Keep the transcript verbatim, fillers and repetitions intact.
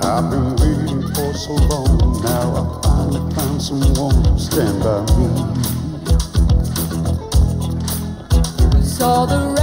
I've been waiting for so long. Now I finally found someone to stand by me. Saw the